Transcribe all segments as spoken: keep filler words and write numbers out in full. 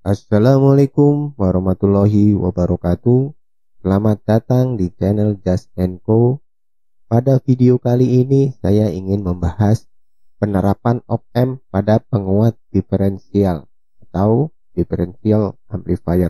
Assalamualaikum warahmatullahi wabarakatuh. Selamat datang di channel Just and Co. Pada video kali ini saya ingin membahas penerapan op-amp pada penguat diferensial atau differential amplifier.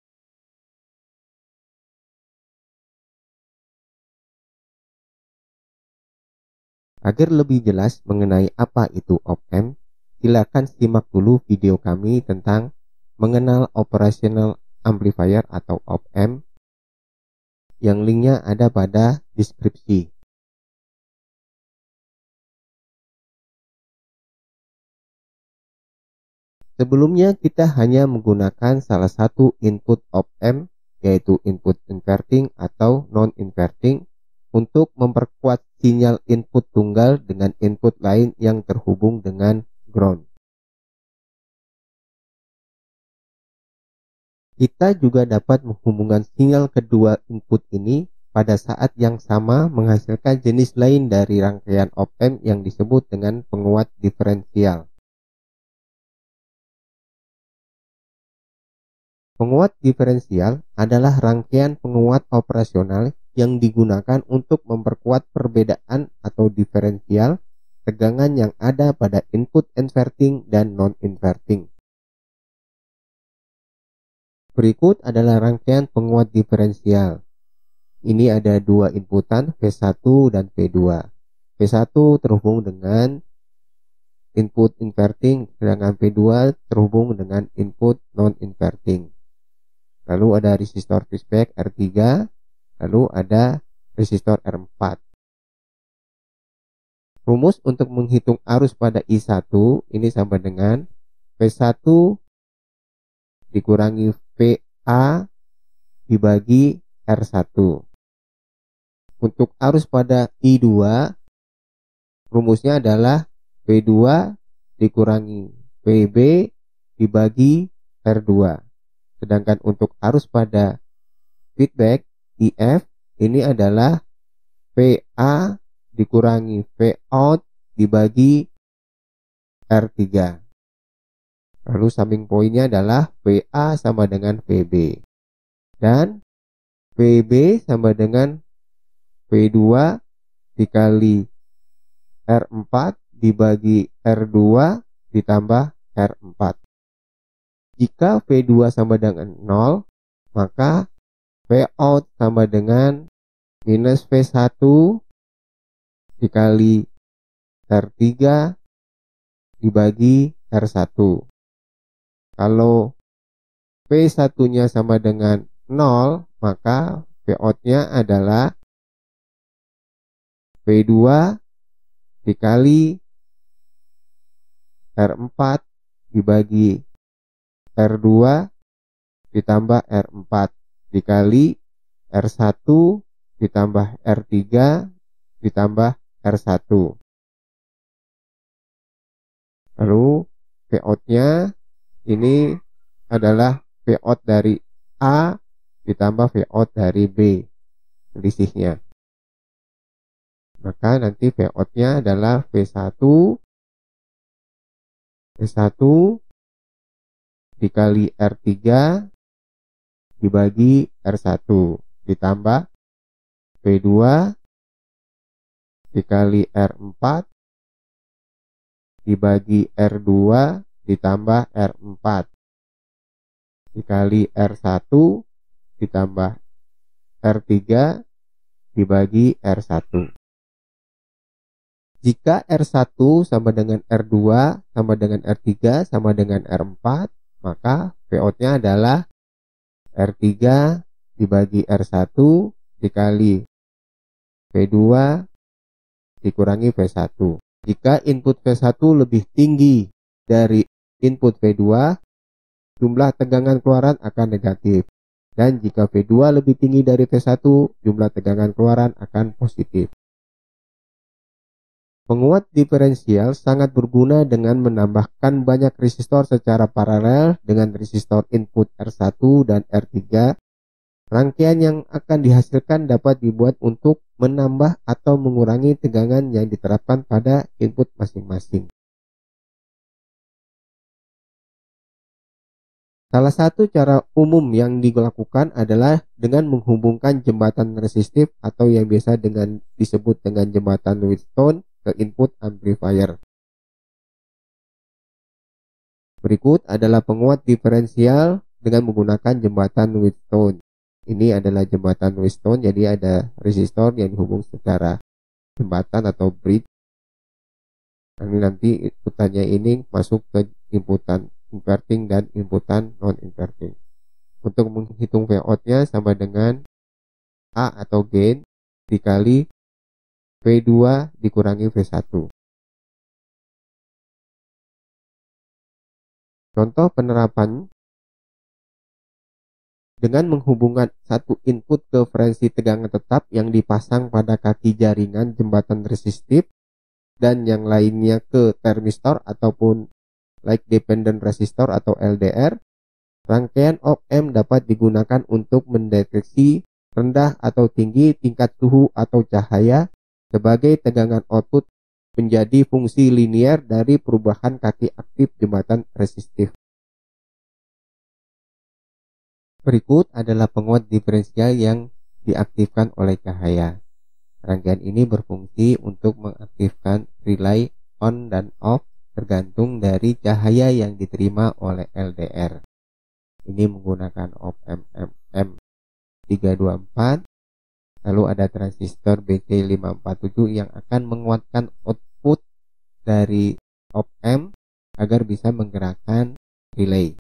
Agar lebih jelas mengenai apa itu op-amp, silakan simak dulu video kami tentang mengenal operational amplifier atau op-amp yang linknya ada pada deskripsi. Sebelumnya kita hanya menggunakan salah satu input op-amp, yaitu input inverting atau non-inverting, untuk memperkuat sinyal input tunggal dengan input lain yang terhubung dengan ground. Kita juga dapat menghubungkan sinyal kedua input ini pada saat yang sama menghasilkan jenis lain dari rangkaian op-amp yang disebut dengan penguat diferensial. Penguat diferensial adalah rangkaian penguat operasional yang digunakan untuk memperkuat perbedaan atau diferensial tegangan yang ada pada input inverting dan non-inverting. Berikut adalah rangkaian penguat diferensial. Ini ada dua inputan, V satu dan V dua. V satu terhubung dengan input inverting, sedangkan V dua terhubung dengan input non-inverting. Lalu ada resistor feedback R tiga, lalu ada resistor R empat. Rumus untuk menghitung arus pada I satu ini sama dengan V satu dikurangi V A dibagi R satu. Untuk arus pada I dua, rumusnya adalah V dua dikurangi V B dibagi R dua. Sedangkan untuk arus pada feedback I F ini adalah V A dikurangi V out dibagi R tiga. Lalu summing pointnya adalah V A sama dengan V B. Dan V B sama dengan V dua dikali R empat dibagi R dua ditambah R empat. Jika V dua sama dengan nol, maka V out sama dengan minus V satu dikali R tiga dibagi R satu. Kalau V satu-nya sama dengan nol, maka V out-nya adalah V dua dikali R empat dibagi R dua ditambah R empat dikali R satu ditambah R tiga ditambah R satu. Lalu V out-nya ini adalah V out dari A ditambah V out dari B, selisihnya. Maka nanti V out-nya adalah V satu V satu dikali R tiga dibagi R satu ditambah V dua dikali R empat dibagi R dua ditambah R empat dikali R satu ditambah R tiga dibagi R satu. Jika R satu sama dengan R dua sama dengan R tiga sama dengan R empat, maka V out-nya adalah R tiga dibagi R satu dikali V dua dikurangi V satu. Jika input V satu lebih tinggi dari input V dua, jumlah tegangan keluaran akan negatif. Dan jika V dua lebih tinggi dari V satu, jumlah tegangan keluaran akan positif. Penguat diferensial sangat berguna dengan menambahkan banyak resistor secara paralel dengan resistor input R satu dan R tiga. Rangkaian yang akan dihasilkan dapat dibuat untuk menambah atau mengurangi tegangan yang diterapkan pada input masing-masing. Salah satu cara umum yang dilakukan adalah dengan menghubungkan jembatan resistif atau yang biasa dengan disebut dengan jembatan Wheatstone ke input amplifier. Berikut adalah penguat diferensial dengan menggunakan jembatan Wheatstone. Ini adalah jembatan Wheatstone, jadi ada resistor yang dihubung secara jembatan atau bridge. Ini nanti inputannya ini masuk ke inputan inverting dan inputan non-inverting. Untuk menghitung V out-nya sama dengan A atau gain dikali V dua dikurangi V satu. Contoh penerapan dengan menghubungkan satu input ke frekuensi tegangan tetap yang dipasang pada kaki jaringan jembatan resistif dan yang lainnya ke termistor ataupun like dependent resistor atau L D R, rangkaian op-amp dapat digunakan untuk mendeteksi rendah atau tinggi tingkat suhu atau cahaya sebagai tegangan output menjadi fungsi linier dari perubahan kaki aktif jembatan resistif. Berikut adalah penguat diferensial yang diaktifkan oleh cahaya. Rangkaian ini berfungsi untuk mengaktifkan relay on dan off tergantung dari cahaya yang diterima oleh L D R. Ini menggunakan op-amp M tiga dua empat, lalu ada transistor B C lima empat tujuh yang akan menguatkan output dari op-amp agar bisa menggerakkan relay.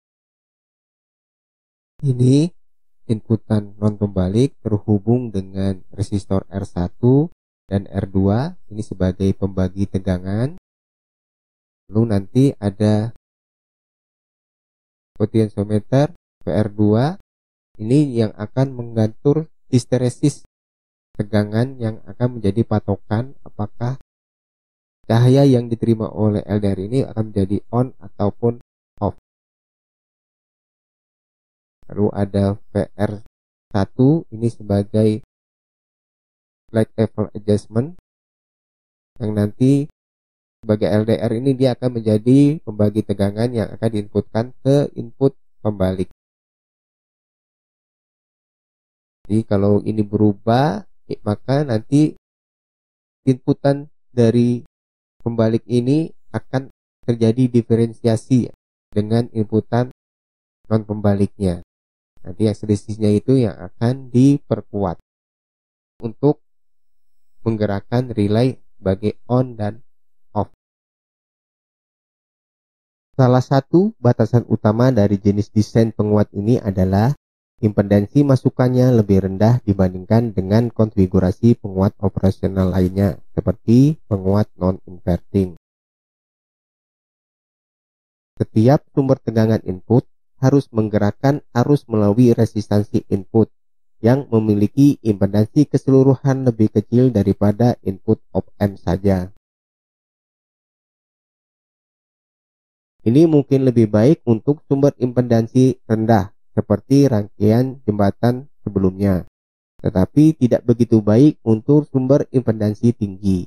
Ini inputan non pembalik terhubung dengan resistor R satu dan R dua, ini sebagai pembagi tegangan. Lalu nanti ada potentiometer V R dua, ini yang akan mengatur histeresis tegangan yang akan menjadi patokan apakah cahaya yang diterima oleh L D R ini akan menjadi on ataupun off. Lalu ada V R satu, ini sebagai light level adjustment yang nanti sebagai L D R ini dia akan menjadi pembagi tegangan yang akan diinputkan ke input pembalik. Jadi kalau ini berubah, maka nanti inputan dari pembalik ini akan terjadi diferensiasi dengan inputan non pembaliknya. Nanti yang selisihnya itu yang akan diperkuat untuk menggerakkan relay sebagai on dan off. Salah satu batasan utama dari jenis desain penguat ini adalah impedansi masukannya lebih rendah dibandingkan dengan konfigurasi penguat operasional lainnya seperti penguat non-inverting. Setiap sumber tegangan input harus menggerakkan arus melalui resistansi input yang memiliki impedansi keseluruhan lebih kecil daripada input op-amp saja. Ini mungkin lebih baik untuk sumber impedansi rendah seperti rangkaian jembatan sebelumnya, tetapi tidak begitu baik untuk sumber impedansi tinggi.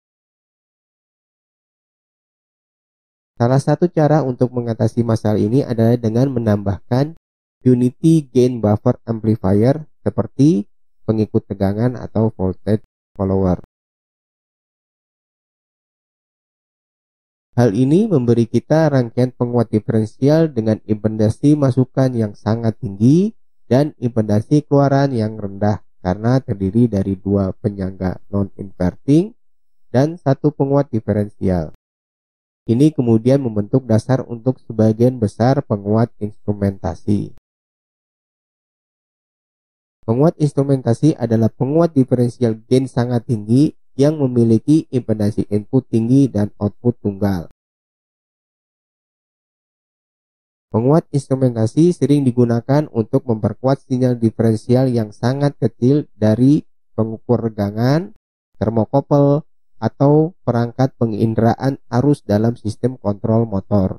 Salah satu cara untuk mengatasi masalah ini adalah dengan menambahkan unity gain buffer amplifier seperti pengikut tegangan atau voltage follower. Hal ini memberi kita rangkaian penguat diferensial dengan impedansi masukan yang sangat tinggi dan impedansi keluaran yang rendah karena terdiri dari dua penyangga non-inverting dan satu penguat diferensial. Ini kemudian membentuk dasar untuk sebagian besar penguat instrumentasi. Penguat instrumentasi adalah penguat diferensial gain sangat tinggi yang memiliki impedansi input tinggi dan output tunggal. Penguat instrumentasi sering digunakan untuk memperkuat sinyal diferensial yang sangat kecil dari pengukur regangan, termokopel, atau perangkat penginderaan arus dalam sistem kontrol motor.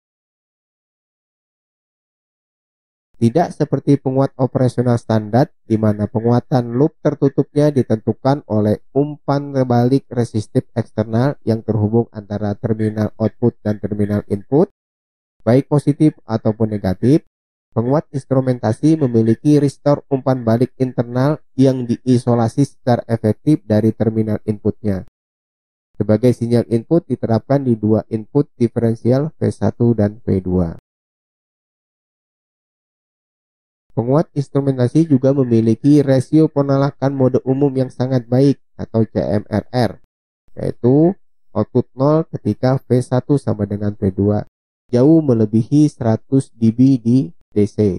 Tidak seperti penguat operasional standar di mana penguatan loop tertutupnya ditentukan oleh umpan balik resistif eksternal yang terhubung antara terminal output dan terminal input. baik positif ataupun negatif. Penguat instrumentasi memiliki resistor umpan balik internal yang diisolasi secara efektif dari terminal inputnya. Sebagai sinyal input diterapkan di dua input diferensial V satu dan V dua. Penguat instrumentasi juga memiliki rasio penolakan mode umum yang sangat baik atau C M R R, yaitu output nol ketika V satu sama dengan V dua jauh melebihi seratus dB di D C.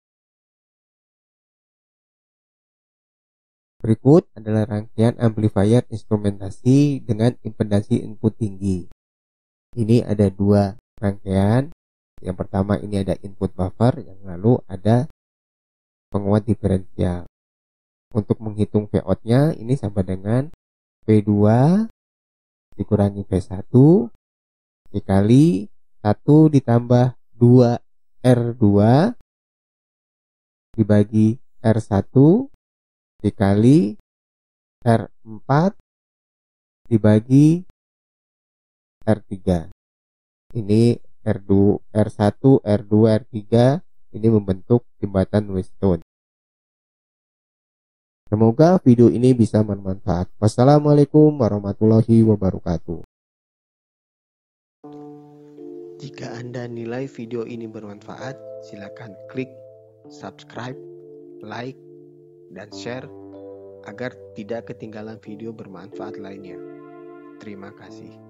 Berikut adalah rangkaian amplifier instrumentasi dengan impedansi input tinggi. Ini ada dua rangkaian. Yang pertama ini ada input buffer, yang lalu ada penguat diferensial. Untuk menghitung V out-nya ini sama dengan V dua dikurangi V satu dikali satu ditambah dua R dua dibagi R satu dikali R empat dibagi R tiga. Ini R dua, R satu, R dua, R tiga ini membentuk jembatan Wheatstone. Semoga video ini bisa bermanfaat. Wassalamualaikum warahmatullahi wabarakatuh. Jika Anda nilai video ini bermanfaat, silakan klik subscribe, like, dan share agar tidak ketinggalan video bermanfaat lainnya. Terima kasih.